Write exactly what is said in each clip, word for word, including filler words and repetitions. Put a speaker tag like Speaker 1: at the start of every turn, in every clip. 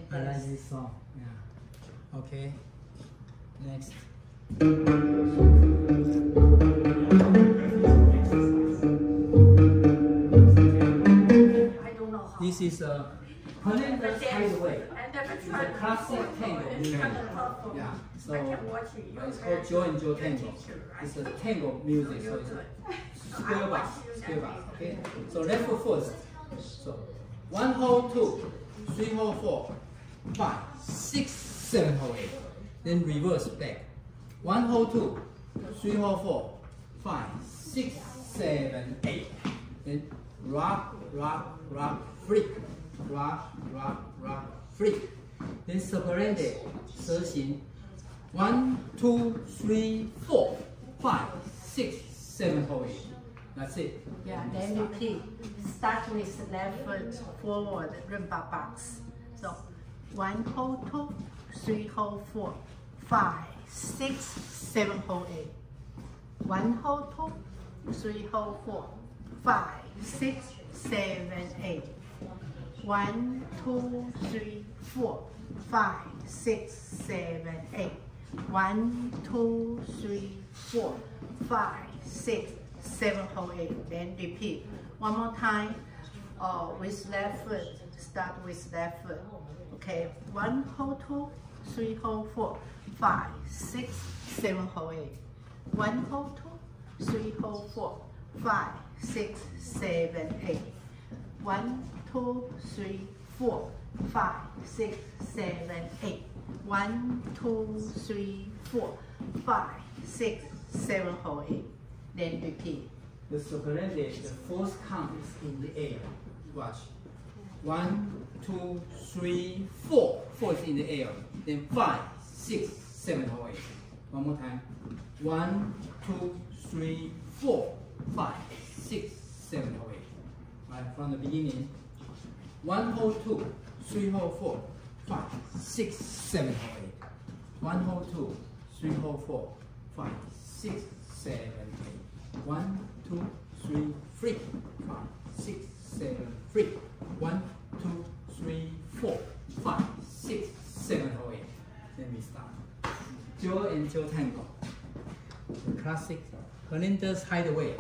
Speaker 1: I like this song. Yeah. Okay. Next. This is a Avenidas hideaway. It's a classic tango music. Yeah. So uh, it's called Joe and Joe Tango. It's a tango music. So it's a square bass. Square bass. Okay. So left foot first. So one hold two, three hold four, five, six, seven hold eight. Then reverse back. One hold two, three hold four, five, six, seven, eight. Then rock, rock, rock, flick, rock, rock, rock, flick. Then separate, 蛇形. One, two, three, four, five, six, seven, hold eight. That's it.
Speaker 2: Yeah, then repeat. Start with left foot forward, rumba box. So one hold two, three hold four, five, six, seven hold eight. One hold two, three hold four, five, six, seven, eight. One, two, three, four, five, six, seven, eight. One, two, three, four, five, six, seven, hold eight. Then repeat. One more time. Uh, with left foot. Start with left foot. Okay. One, hold two, three, hold four, five, six, seven, hold eight. One, hold two, three, hold four, five, six, seven, eight. One, two, three, four, five, six, seven, eight. One, two, three, four, five, six, seven, hold eight. Then repeat.
Speaker 1: The separate, the first count is in the air. Watch. One, two, three, four. Four is in the air. Then five, six, seven, hold eight. One more time. One, two, three, four, five, six, seven, hold eight. Right from the beginning. One hold two, three hold four, five, six, seven, hold eight. One hold two, three hold four, five, six, seven, eight. One, two, three, three, five, six, seven, three. One, two, three, four, five, six, seven, hold eight. Then we start. Joe and Joe Tango. The classic Avenidas hideaway.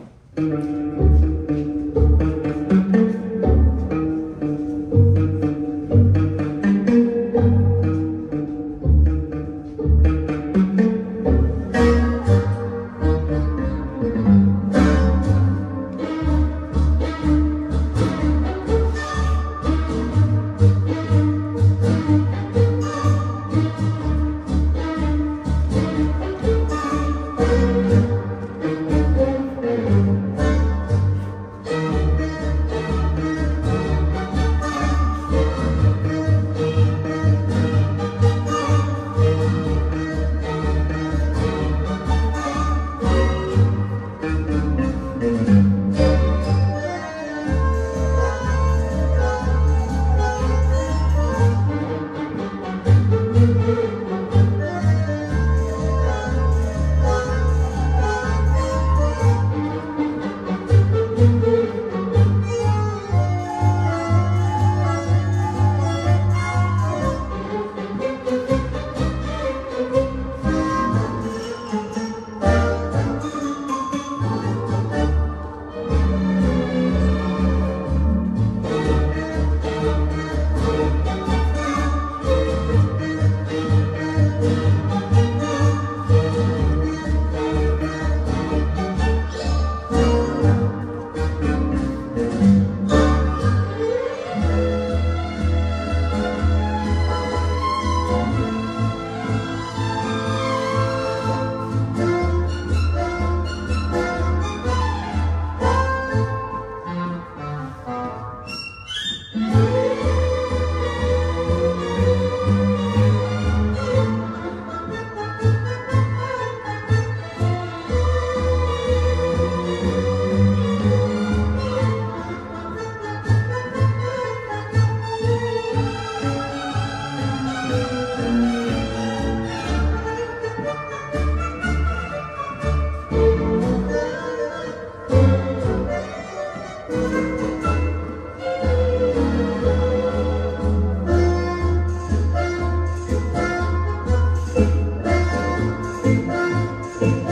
Speaker 1: Yes.